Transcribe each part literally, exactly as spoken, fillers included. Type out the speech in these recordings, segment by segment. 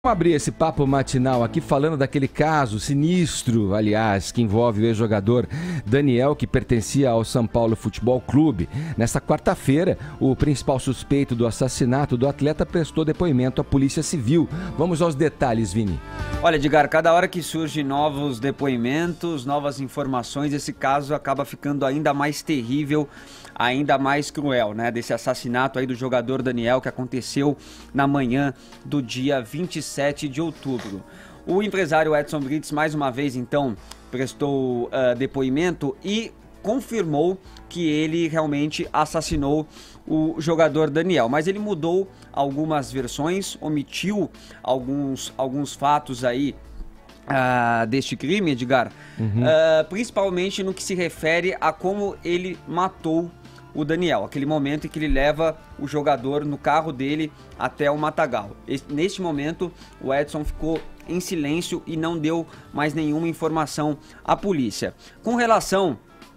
Vamos abrir esse papo matinal aqui falando daquele caso sinistro, aliás, que envolve o ex-jogador Daniel, que pertencia ao São Paulo Futebol Clube. Nesta quarta-feira, o principal suspeito do assassinato do atleta prestou depoimento à Polícia Civil. Vamos aos detalhes, Vini. Olha, Edgar, cada hora que surgem novos depoimentos, novas informações, esse caso acaba ficando ainda mais terrível, ainda mais cruel, né? Desse assassinato aí do jogador Daniel que aconteceu na manhã do dia vinte e sete de outubro. O empresário Edson Brites, mais uma vez, então, prestou uh, depoimento e confirmou que ele realmente assassinou o jogador Daniel, mas ele mudou algumas versões, omitiu alguns, alguns fatos aí uh, deste crime, Edgar, uhum. uh, principalmente no que se refere a como ele matou o Daniel, aquele momento em que ele leva o jogador no carro dele até o matagal. Neste momento, o Edson ficou em silêncio e não deu mais nenhuma informação à polícia. Com relação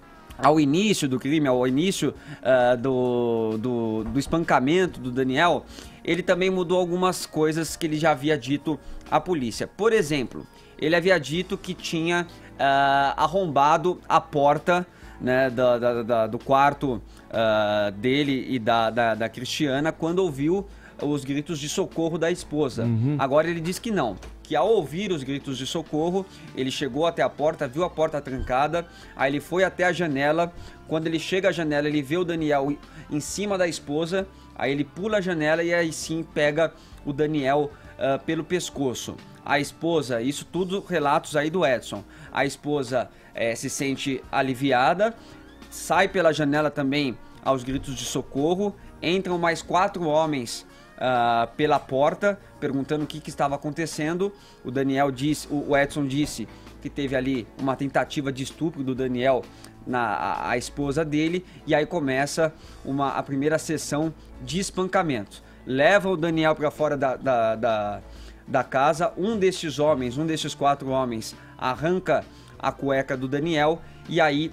ao início do crime, ao início uh, do, do, do espancamento do Daniel, ele também mudou algumas coisas que ele já havia dito à polícia. Por exemplo, ele havia dito que tinha uh, arrombado a porta, né, da, da, da, do quarto uh, dele e da, da, da Cristiana quando ouviu os gritos de socorro da esposa. Uhum. Agora ele diz que não, que ao ouvir os gritos de socorro, ele chegou até a porta, viu a porta trancada, aí ele foi até a janela. Quando ele chega à janela, ele vê o Daniel em cima da esposa, aí ele pula a janela e aí sim pega o Daniel uh, pelo pescoço. A esposa, isso tudo relatos aí do Edson, a esposa é, se sente aliviada, sai pela janela também aos gritos de socorro, entram mais quatro homens uh, pela porta, perguntando o que, que estava acontecendo. O Daniel disse, o Edson disse que teve ali uma tentativa de estupro do Daniel na a, a esposa dele, e aí começa uma, a primeira sessão de espancamento. Leva o Daniel para fora da, da, da da casa, um destes homens, um destes quatro homens, arranca a cueca do Daniel e aí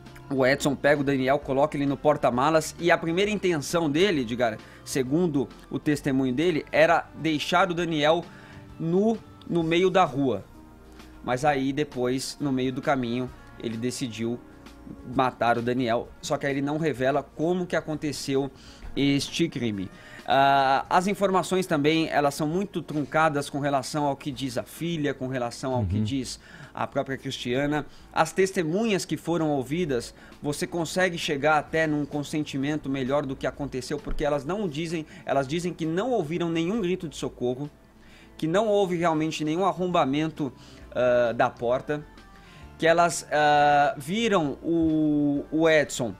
o Edson pega o Daniel, coloca ele no porta-malas e a primeira intenção dele, Edgar, segundo o testemunho dele, era deixar o Daniel no, no meio da rua. Mas aí depois, no meio do caminho, ele decidiu matar o Daniel, só que aí ele não revela como que aconteceu este crime. Uh, as informações também, elas são muito truncadas com relação ao que diz a filha, com relação ao uhum. que diz a própria Cristiana. As testemunhas que foram ouvidas, você consegue chegar até num consentimento melhor do que aconteceu, porque elas não dizem, elas dizem que não ouviram nenhum grito de socorro, que não houve realmente nenhum arrombamento uh, da porta, que elas uh, viram o, o Edson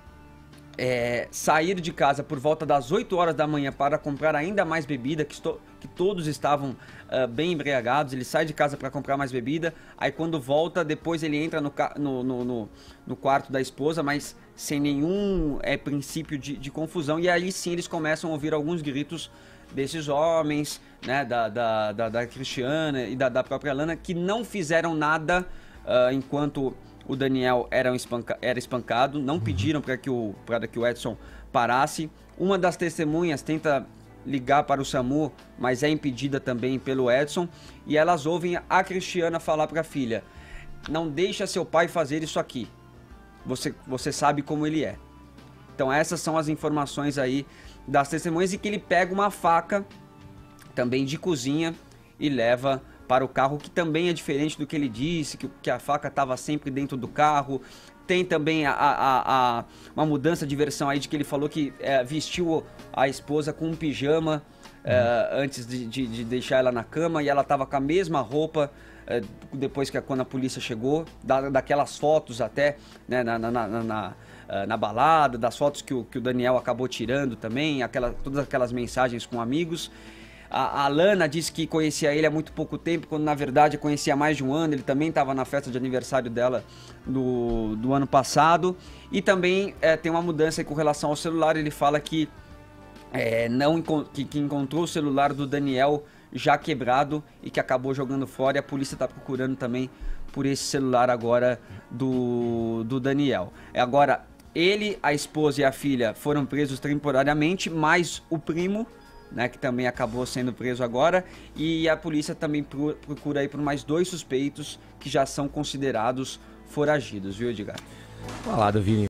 É, sair de casa por volta das oito horas da manhã para comprar ainda mais bebida, que, estou, que todos estavam uh, bem embriagados. Ele sai de casa para comprar mais bebida, aí quando volta, depois ele entra no, no, no, no, no quarto da esposa, mas sem nenhum é, princípio de, de confusão, e aí sim eles começam a ouvir alguns gritos desses homens, né, da, da, da, da Cristiana e da, da própria Lana, que não fizeram nada uh, enquanto o Daniel era, espanca, era espancado, não pediram para que, o, que o Edson parasse. Uma das testemunhas tenta ligar para o SAMU, mas é impedida também pelo Edson, e elas ouvem a Cristiana falar para a filha: não deixa seu pai fazer isso aqui, você, você sabe como ele é. Então essas são as informações aí das testemunhas, e que ele pega uma faca também de cozinha e leva para o carro, que também é diferente do que ele disse, que, que a faca estava sempre dentro do carro. Tem também a, a, a, uma mudança de versão aí, de que ele falou que é, vestiu a esposa com um pijama uhum. é, antes de, de, de deixar ela na cama, e ela estava com a mesma roupa é, depois que quando a polícia chegou, da, daquelas fotos até, né, na, na, na, na, na balada, das fotos que o, que o Daniel acabou tirando também, aquela, todas aquelas mensagens com amigos. A, a Lana disse que conhecia ele há muito pouco tempo, quando na verdade conhecia há mais de um ano. Ele também estava na festa de aniversário dela do, do ano passado. E também é, tem uma mudança aí com relação ao celular. Ele fala que, é, não, que, que encontrou o celular do Daniel já quebrado e que acabou jogando fora. E a polícia está procurando também por esse celular agora do, do Daniel. Agora, ele, a esposa e a filha foram presos temporariamente, mas o primo né, que também acabou sendo preso agora, e a polícia também procura aí por mais dois suspeitos que já são considerados foragidos, viu, Edgar? Falado, Vini.